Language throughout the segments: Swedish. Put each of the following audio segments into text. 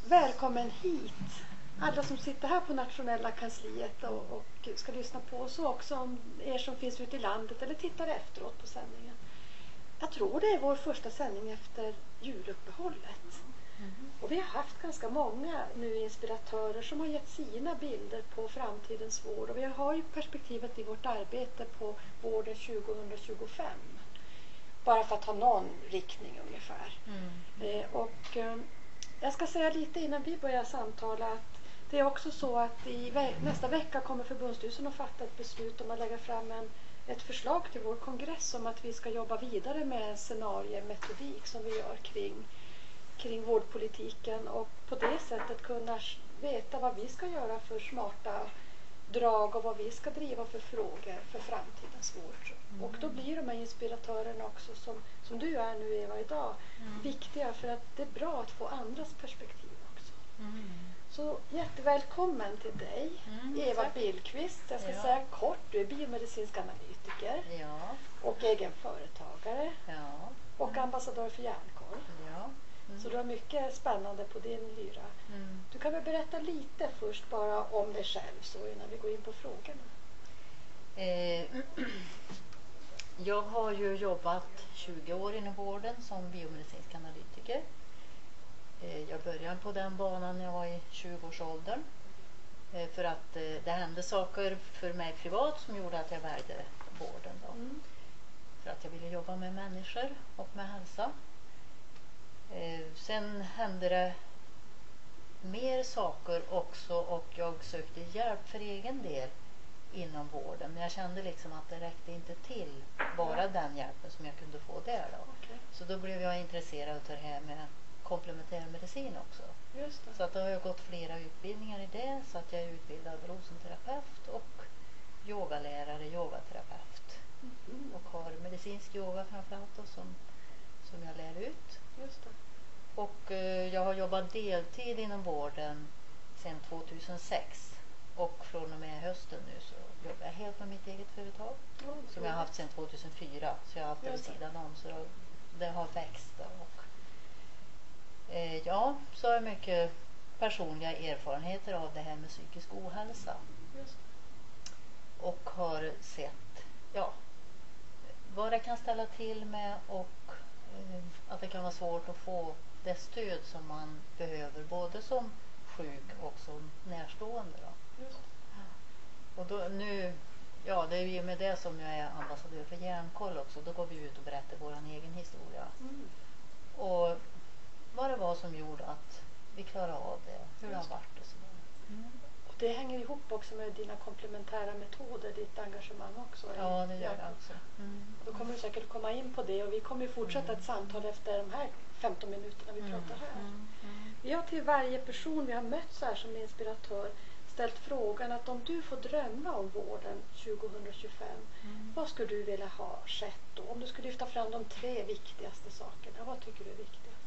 Välkommen hit. Alla som sitter här på nationella kansliet och ska lyssna på oss, och också om er som finns ute i landet eller tittar efteråt på sändningen. Jag tror det är vår första sändning efter juluppehållet. Och vi har haft ganska många nu inspiratörer som har gett sina bilder på framtidens vård. Och vi har ju perspektivet i vårt arbete på vården 2025. Bara för att ha någon riktning ungefär. Jag ska säga lite innan vi börjar samtala att det är också så att nästa vecka kommer förbundsstyrelsen att fatta ett beslut om att lägga fram ett förslag till vår kongress om att vi ska jobba vidare med en scenariemetodik som vi gör kring vårdpolitiken, och på det sättet kunna veta vad vi ska göra för smarta drag och vad vi ska driva för frågor för framtidens vård. Och då blir de här inspiratörerna också som du är nu, Eva, idag viktiga, för att det är bra att få andras perspektiv också. Så jättevälkommen till dig, Eva Billqvist. Jag ska säga kort, du är biomedicinsk analytiker och egen företagare och ambassadör för Hjärnkoll. Så du har mycket spännande på din lyra. Du kan väl berätta lite först bara om dig själv så innan vi går in på frågorna. Jag har ju jobbat 20 år inom vården som biomedicinsk analytiker. Jag började på den banan när jag var i 20-årsåldern. För att det hände saker för mig privat som gjorde att jag valde vården då. För att jag ville jobba med människor och med hälsa. Sen hände det mer saker också och jag sökte hjälp för egen del inom vården. Men jag kände liksom att det räckte inte till bara den hjälpen som jag kunde få där då. Så då blev jag intresserad av det här med komplementär medicin också. Just det. Så att då har jag gått flera utbildningar i det, så att jag är utbildad rosenterapeut och yogalärare, yogaterapeut. Och har medicinsk yoga framförallt då, som jag lär ut. Just det. Och jag har jobbat deltid inom vården sedan 2006. Och från och med hösten nu så jobbar jag helt med mitt eget företag. Som jag har haft sedan 2004. Så jag har haft det vid sidan om. Så det har växt. Och, så har jag mycket personliga erfarenheter av det här med psykisk ohälsa. Just. Och har sett vad det kan ställa till med, och att det kan vara svårt att få det stöd som man behöver både som sjuk och som närstående då. Just. Och då, nu, det är ju med det som jag är ambassadör för Hjärnkoll också. Då går vi ut och berättar vår egen historia. Och vad det var som gjorde att vi klarade av det, hur det har varit och sådär. Och det hänger ihop också med dina komplementära metoder, ditt engagemang också. Ja, det gör det också. Då kommer du säkert komma in på det, och vi kommer ju fortsätta ett samtal efter de här 15 minuterna vi pratar här. Vi har till varje person vi har mött så här som inspiratör ställt frågan att om du får drömma om vården 2025, vad skulle du vilja ha skett då? Om du skulle lyfta fram de 3 viktigaste sakerna, vad tycker du är viktigast?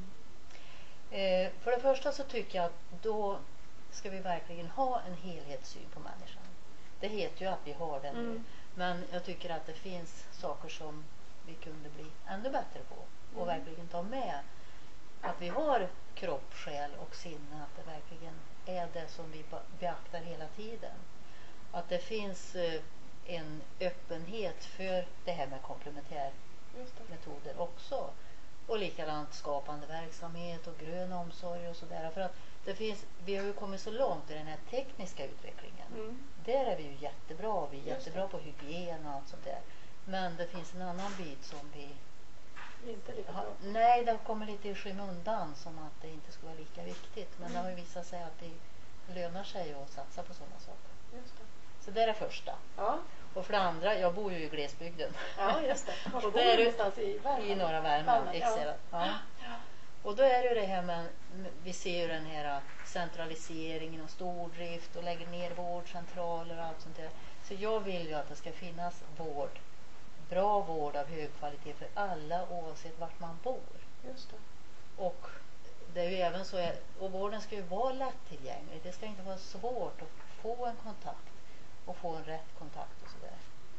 För det första så tycker jag att då ska vi verkligen ha en helhetssyn på människan. Det heter ju att vi har det nu. Men jag tycker att det finns saker som vi kunde bli ännu bättre på. Och verkligen ta med att vi har kropp, själ och sinne. Att det verkligen är det som vi beaktar hela tiden. Att det finns en öppenhet för det här med komplementärmetoder också. Och likadant skapande verksamhet och grön omsorg och sådär. För att vi har ju kommit så långt i den här tekniska utvecklingen. Där är vi ju jättebra. Vi är jättebra på hygien och allt sånt där. Men det finns en annan bit som vi inte lika bra. Nej, det kommer lite i skymundan, som att det inte skulle vara lika viktigt. Men det har ju visat sig att det lönar sig att satsa på sådana saker. Just det. Så det är det första. Ja. Och för det andra, jag bor ju i glesbygden. Ja, just det. Och det är någonstans i Värmland. I norra Värmland, exakt. Ja. Och då är det här med, vi ser ju den här centraliseringen och stordrift och lägger ner vårdcentraler och allt sånt där. Så jag vill ju att det ska finnas bra vård av hög kvalitet för alla oavsett vart man bor. Just det. Och det är ju även så, och vården ska ju vara lättillgänglig. Det ska inte vara svårt att få en kontakt och få en rätt kontakt och sådär.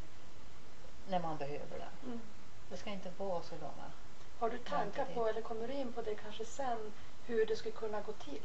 När man behöver den. Det ska inte vara så långa. Har du tankar på, eller kommer du in på det kanske sen, hur det skulle kunna gå till.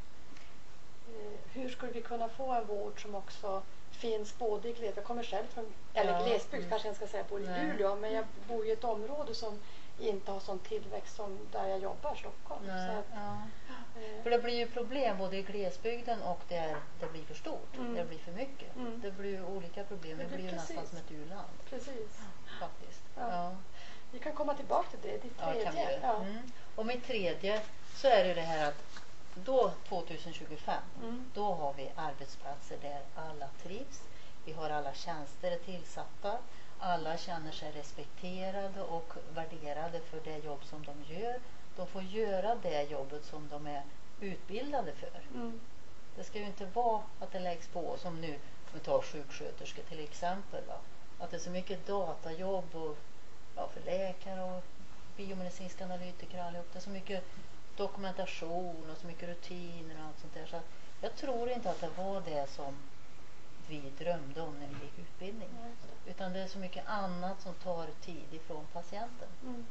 Hur skulle vi kunna få en vård som också finns både i glesbygd, jag kommer själv från, eller glesbygd kanske jag ska säga, bor i Luleå, men jag bor i ett område som inte har sån tillväxt som där jag jobbar, Stockholm. Så att, för det blir ju problem både i glesbygden och där det blir för stort, där det blir för mycket. Det blir ju olika problem, det blir ju nästan som ett u-land. Precis. Faktiskt. Ja. Vi kan komma tillbaka till det, ditt tredje. Ja. Och mitt tredje så är det här att då 2025, då har vi arbetsplatser där alla trivs. Vi har alla tjänster tillsatta. Alla känner sig respekterade och värderade för det jobb som de gör. De får göra det jobbet som de är utbildade för. Det ska ju inte vara att det läggs på som nu, om vi tar sjuksköterskor till exempel. Va? Att det är så mycket datajobb och, för läkare och biomedicinska analytiker och allihop. Det är så mycket dokumentation och så mycket rutiner och allt sånt där. Så jag tror inte att det var det som vi drömde om när vi gick utbildning. Utan det är så mycket annat som tar tid ifrån patienten.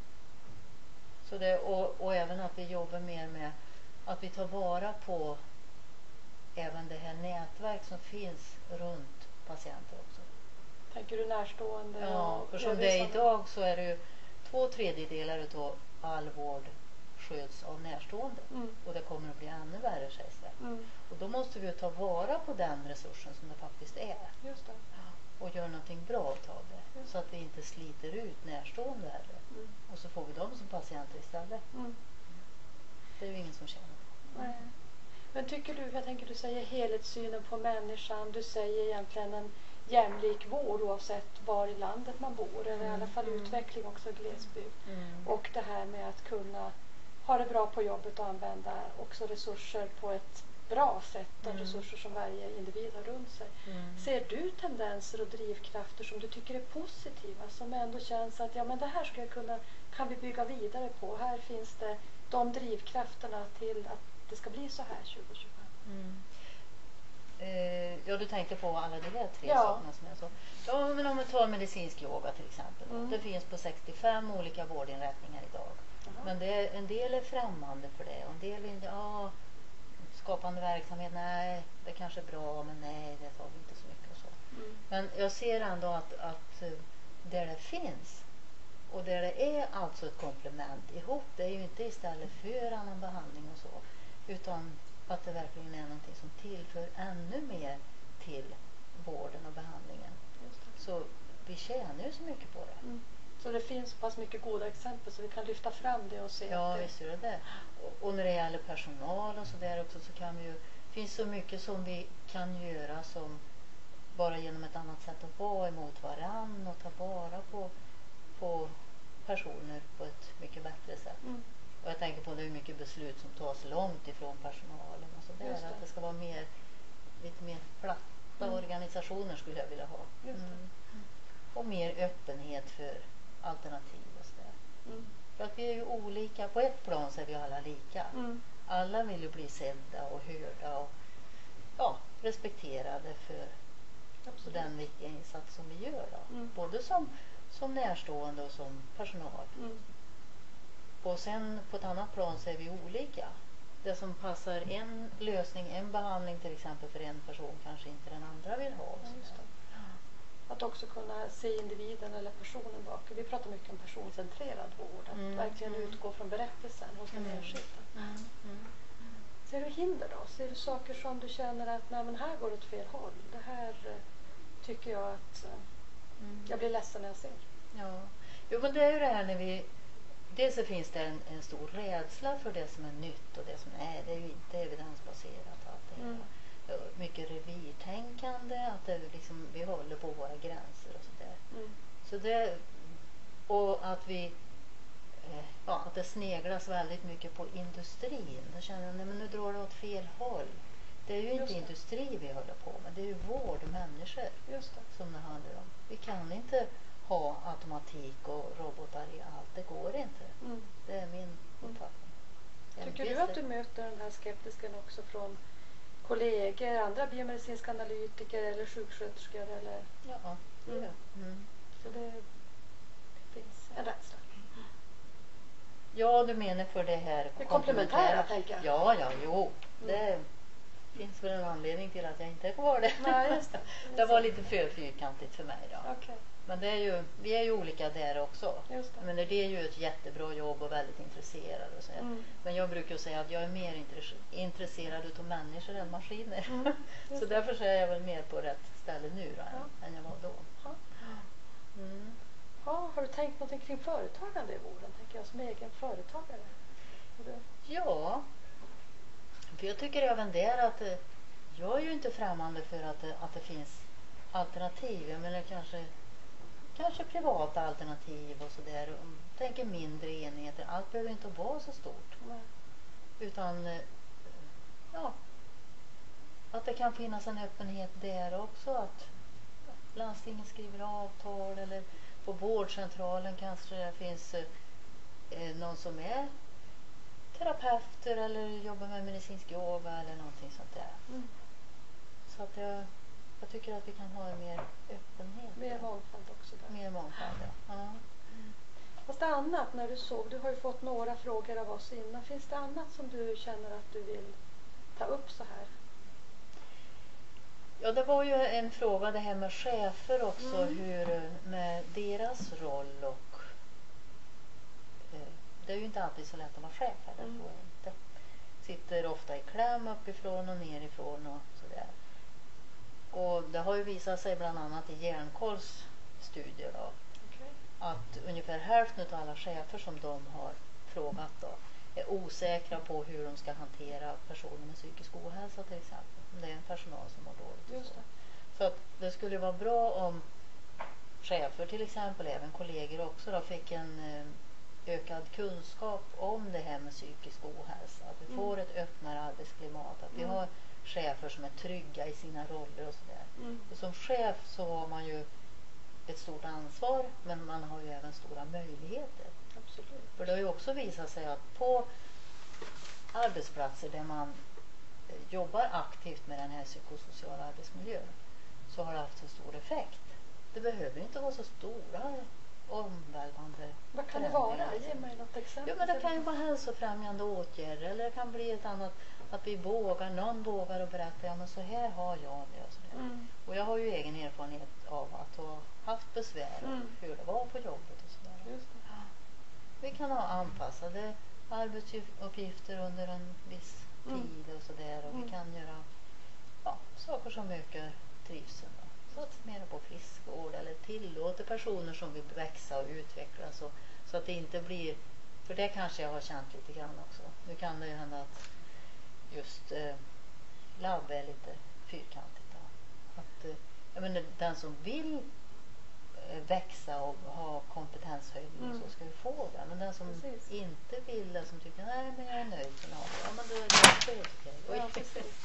Så det, och även att vi jobbar mer med att vi tar vara på även det här nätverk som finns runt patienter också. Tänker du närstående? Ja, för som det är idag så är det ju 2/3 av all vård sköts av närstående. Och det kommer att bli ännu värre, sägs det. Och då måste vi ta vara på den resursen som det faktiskt är. Just det. Och göra någonting bra av det. Så att vi inte sliter ut närstående heller. Och så får vi dem som patienter istället. Det är ju ingen som känner. Nej. Men tycker du, jag tänker du säger helhetssynen på människan. Du säger egentligen en jämlik vård oavsett var i landet man bor. Eller i alla fall utveckling också i glesbygd. Och det här med att kunna ha det bra på jobbet och använda också resurser på ett bra sätt. De resurser som varje individ har runt sig. Ser du tendenser och drivkrafter som du tycker är positiva? Som ändå känns att ja, men det här ska jag kan vi bygga vidare på. Här finns det de drivkrafterna till att det ska bli så här 2025. Ja, du tänkte på alla de där tre sakerna som jag sa. Ja, men om vi tar medicinsk yoga till exempel. Det finns på 65 olika vårdinrättningar idag. Men en del är främmande för det. Och en del vill, skapande verksamhet, nej, det kanske är bra, men nej, det tar vi inte så mycket och så. Men jag ser ändå att där det finns och där det är alltså ett komplement ihop, det är ju inte istället för annan behandling och så, utan att det verkligen är någonting som tillför ännu mer till vården och behandlingen. Så vi tjänar ju så mycket på det. Så det finns så pass mycket goda exempel så vi kan lyfta fram det och se. Ja, visst är det. Och när det gäller personal och så där också så kan vi ju, finns så mycket som vi kan göra som bara genom ett annat sätt att vara emot varann och ta vara på personer på ett mycket bättre sätt. Och jag tänker på det hur mycket beslut som tas långt ifrån personalen och så där. Att det ska vara lite mer platta organisationer skulle jag vilja ha. Och mer öppenhet för alternativ och så där. För att vi är ju olika. På ett plan så är vi alla lika. Alla vill ju bli sedda och hörda och respekterade för den viktiga insats som vi gör. Både som närstående och som personal. Och sen på ett annat plan så är vi olika. Det som passar en lösning, en behandling till exempel för en person kanske inte den andra vill ha. Att också kunna se individen eller personen bak. Vi pratar mycket om personcentrerad vård. Att verkligen utgå från berättelsen hos den enskilda. Ser du hinder då? Ser du saker som du känner att nej, men här går det åt fel håll? Det här tycker jag att jag blir ledsen när jag ser. Ja, jo men det är ju det här när vi dels så finns det en stor rädsla för det som är nytt och det som är ju inte evidensbaserat. Att det är mycket revirtänkande, att det liksom, vi håller på våra gränser och sådär. Så det, och att vi att det sneglas väldigt mycket på industrin. Då känner jag, nej men nu drar det åt fel håll. Det är ju inte industri vi håller på med, det är ju vård och människor som det handlar om. Vi kan inte ha automatik och robotar i allt, det går inte. Det är min uppfattning. Tycker du att du möter den här skeptisken också från kollegor, andra biomedicinska analytiker eller sjuksköterskor? Eller? Ja, Så det finns en rädsla. Ja, du menar för det här Det komplementära, tänker jag. Jo. Det finns väl en anledning till att jag inte är kvar det. Nej, just det. Det var lite för fyrkantigt för mig då. Okej. Men det är ju, vi är ju olika där också. Just det. Men det är ju ett jättebra jobb och väldigt intresserad. Och så. Men jag brukar ju säga att jag är mer intresserad av människor än maskiner. Så därför så är jag väl mer på rätt ställe nu då, än jag var då. Ja. Ja, har du tänkt någonting kring företagande i våren, tänker jag, som egen företagare? Ja, för jag tycker även där att jag är ju inte främmande för att det finns alternativ. Jag menar kanske privata alternativ och sådär. Tänker mindre enheter. Allt behöver inte vara så stort. Nej. Utan att det kan finnas en öppenhet där också. Att landstingen skriver avtal eller på vårdcentralen kanske det finns någon som är terapeuter eller jobbar med medicinsk yoga eller någonting sånt där. Så att jag tycker att vi kan ha en mer öppenhet. Mer mångfald också där. Mer mångfald, ja. Fast det annat när du har ju fått några frågor av oss innan. Finns det annat som du känner att du vill ta upp så här? Ja, det var ju en fråga det här med chefer också, hur med deras roll och det är ju inte alltid så lätt att vara chef heller, tror jag inte. Sitter ofta i kläm uppifrån och nerifrån och sådär. Och det har ju visat sig bland annat i Hjärnkolls studier då, att ungefär hälften av alla chefer som de har frågat då är osäkra på hur de ska hantera personer med psykisk ohälsa till exempel. Om det är en personal som mår dåligt. Just det. Så att det skulle vara bra om chefer till exempel, även kollegor också då, fick en ökad kunskap om det här med psykisk ohälsa. Att vi får ett öppnare arbetsklimat. Att vi har chefer som är trygga i sina roller och sådär. Och som chef så har man ju ett stort ansvar, men man har ju även stora möjligheter. Absolut. För det har ju också visat sig att på arbetsplatser där man jobbar aktivt med den här psykosociala arbetsmiljön så har det haft så stor effekt. Det behöver inte vara så stora omvälvande. Vad kan det vara? Ge mig något exempel. Ja, men det kan ju vara hälsofrämjande åtgärder, eller det kan bli ett annat, att någon vågar att berätta, ja men så här har jag det och sådär. Och jag har ju egen erfarenhet av att ha haft besvär och hur det var på jobbet och sådär. Just det. Vi kan ha anpassade arbetsuppgifter under en viss tid och sådär, och vi kan göra saker som ökar trivseln. Satsa mer på friskvård eller tillåter personer som vill växa och utvecklas, så att det inte blir, för det kanske jag har känt lite grann också. Nu kan det ju hända att just labb är lite fyrkantigt då. Att jag menar, den som vill växa och ha kompetenshöjning så ska vi få det. Men den som inte vill det, som tycker nej men jag är nöjd med något, ja men då är det också okej. Ja, precis.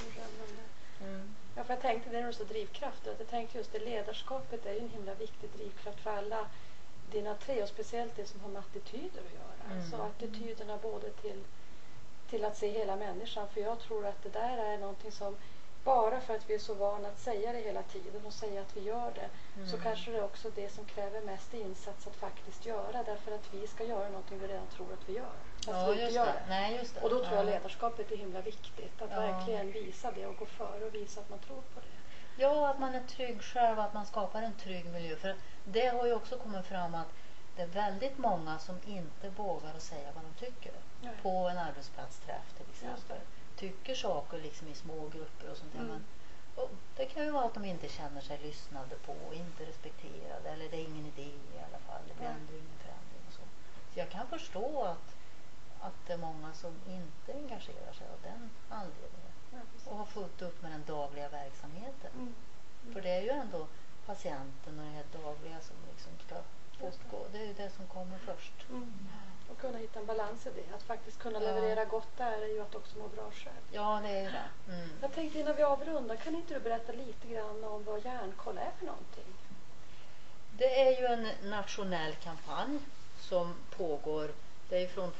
Ja, för jag tänkte, det är nog så drivkrafter. Jag tänkte just det, ledarskapet är ju en himla viktig drivkraft för alla dina tre, och speciellt det som har med attityder att göra. Alltså attityderna både till att se hela människan, för jag tror att det där är någonting som, bara för att vi är så vana att säga det hela tiden och säga att vi gör det, så kanske det är också det som kräver mest insats att faktiskt göra, därför att vi ska göra någonting vi redan tror att vi gör. Fast vi inte gör det. Nej, just det. Och då tror jag ledarskapet är himla viktigt, att verkligen visa det och gå före och visa att man tror på det. Ja, att man är trygg själv, att man skapar en trygg miljö. För det har ju också kommit fram att det är väldigt många som inte vågar att säga vad de tycker. Nej. På en arbetsplatsträff till exempel. Tycker saker liksom i små grupper och sånt där. Men, det kan ju vara att de inte känner sig lyssnade på och inte respekterade, eller det är ingen idé i alla fall. Det blir ändå ingen förändring och så. Så jag kan förstå att det är många som inte engagerar sig av den anledningen. Och har fullt upp med den dagliga verksamheten. För det är ju ändå patienten och det här dagliga som liksom ska fortgå. Det är ju det som kommer först. Och kunna hitta en balans i det. Att faktiskt kunna leverera gott där är ju att också må bra själv. Ja, det är ju det. Jag tänkte innan vi avrundar, kan inte du berätta lite grann om vad Hjärnkoll är för någonting? Det är ju en nationell kampanj som pågår. Det är från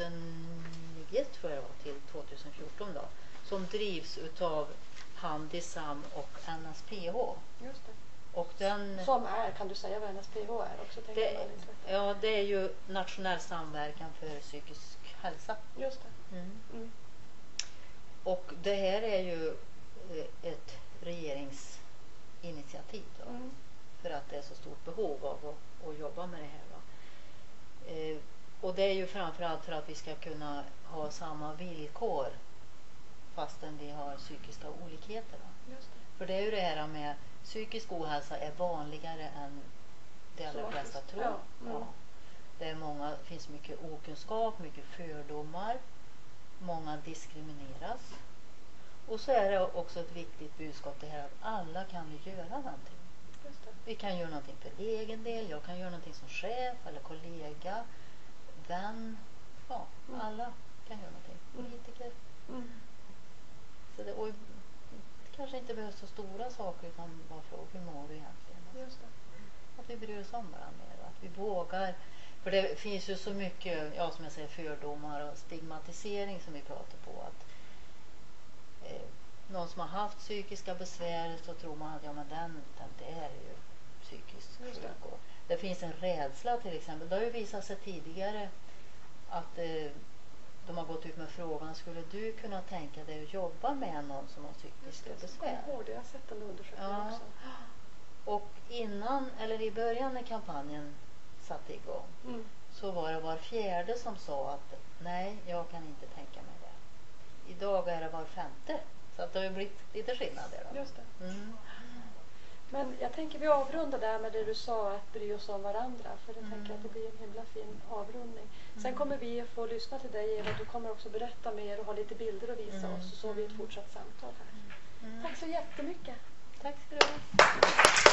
2009 tror jag till 2014 då. Som drivs utav Handisam och NSPH. Just det. Och den, Som är, kan du säga vad NSPH är också? Tänker man inte. ja, det är ju nationell samverkan för psykisk hälsa. Just det. Mm. Mm. Och det här är ju ett regeringsinitiativ då, Mm. för att det är så stort behov av att jobba med det här. Va? Och det är ju framförallt för att vi ska kunna ha samma villkor fastän vi har psykiska olikheter. Va? Just det. För det är ju det här med psykisk ohälsa är vanligare än de allra flesta tror. Ja. Mm. Ja. Det finns mycket okunskap, mycket fördomar. Många diskrimineras. Och så är det också ett viktigt budskap det här att alla kan vi göra någonting. Just det. Vi kan göra någonting för egen del. Jag kan göra någonting som chef eller kollega, vän. Ja, alla kan göra någonting. Politiker. Mm. Så det, och det kanske inte behövs så stora saker utan bara fråga hur mår du egentligen. Just det. Att vi bryr oss om varandra mer. Att vi vågar. För det finns ju så mycket, ja, som jag säger, fördomar och stigmatisering som vi pratar på. Att någon som har haft psykiska besvär så tror man att ja, men den det är ju psykiskt sjuk. Det finns en rädsla till exempel. Det har ju visat sig tidigare att de har gått ut med frågan, skulle du kunna tänka dig att jobba med någon som har psykiska besvär? Jag har sett en undersökning också. Och i början när kampanjen satte igång så var det var fjärde som sa att nej, jag kan inte tänka mig det. Idag är det var femte. Så att det har blivit lite skillnad där. Just det. Mm. Men jag tänker vi avrundar där med det du sa, att bry oss om varandra. För jag tänker att det blir en himla fin avrundning. Sen kommer vi få lyssna till dig, Eva. Du kommer också berätta mer och ha lite bilder att visa oss. Och så har vi ett fortsatt samtal här. Tack så jättemycket. Tack ska du ha.